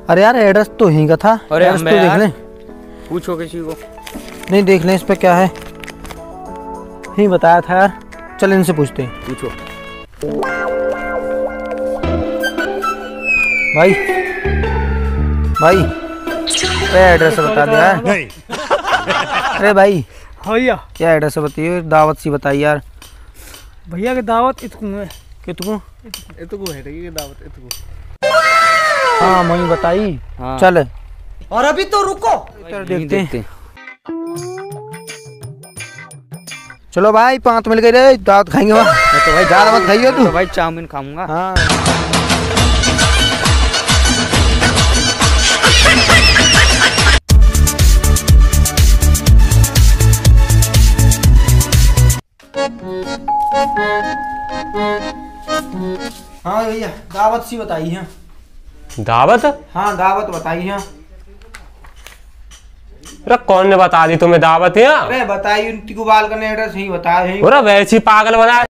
अरे यार एड्रेस तो यहीं का था। अरे एड्रेस तो देख लें। पूछो किसी को। नहीं देख लें इस पे क्या है। यहीं बताया था यार। चल इनसे पूछते हैं। पूछो भाई भाई एड्रेस बता दे यार। अरे भाई भैया क्या एड्रेस बताइए, दावत सी बताइए यार। भैया की दावत इतकू है। कितकू इतकू है की दावत इतकू। हाँ मई बताई। हाँ। चल और अभी तो रुको, देखते हैं। चलो भाई 5 मिल गए रे, दावत खाएंगे वहाँ। तो भाई ज्यादा मत खाइए तू। तो भाई चाउमीन खाऊंगा। हाँ हाँ भैया दावत सी बताई है। दावत? हाँ दावत बताई है। अरे कौन ने बता दी तुम्हें दावत है? अरे बताई उनकी को बाल करने एड्रेस यही बताया। अरे वैसी पागल बना